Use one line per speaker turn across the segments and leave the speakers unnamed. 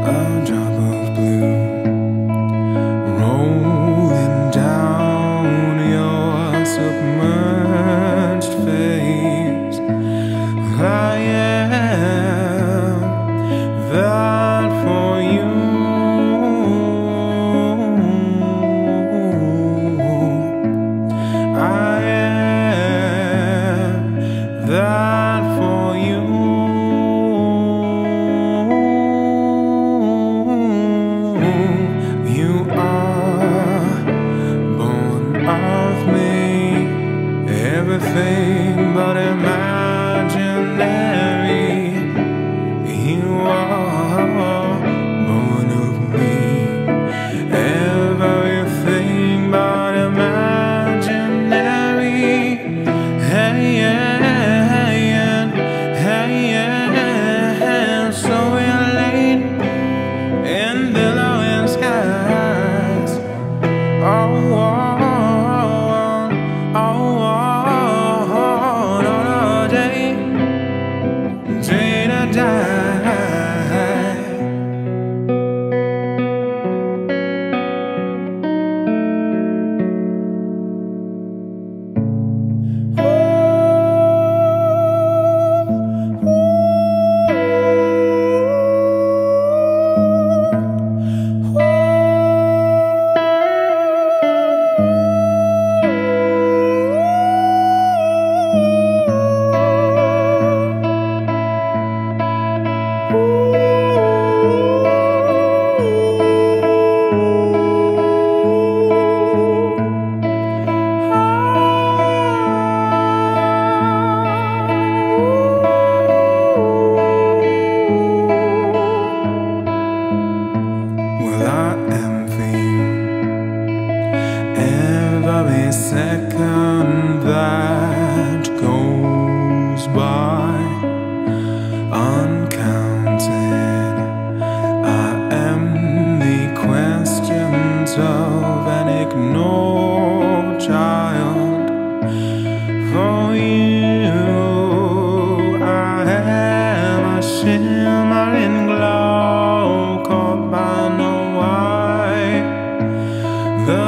a drop of blue rolling down your submerged face. I am that for you. I am that for you. You are born of me, everything but imaginary. You are born of me, everything but imaginary. Hey, so we're late in billowing skies. On a day to die. Well, I envy you every second that goes by, uncounted. I am the questions of an ignored child. For you, I am a shimmering glow caught by no eye. The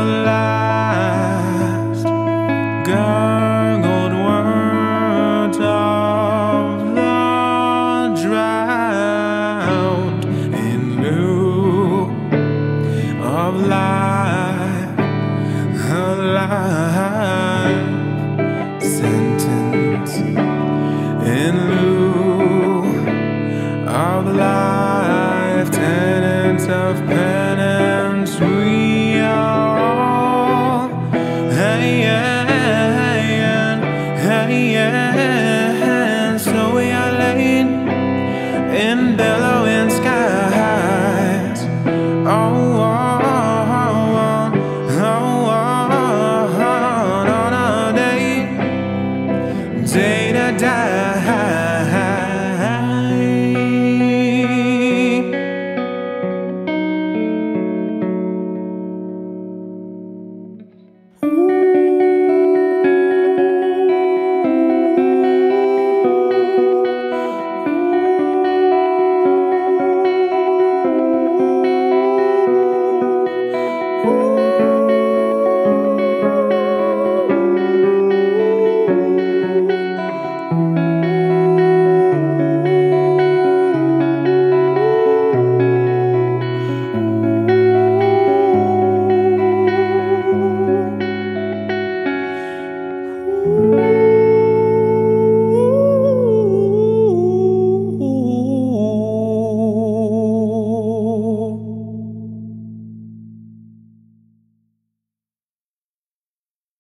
last gurgled words of the drowned in lieu of life, a life sentence in lieu of life, tenants of penance.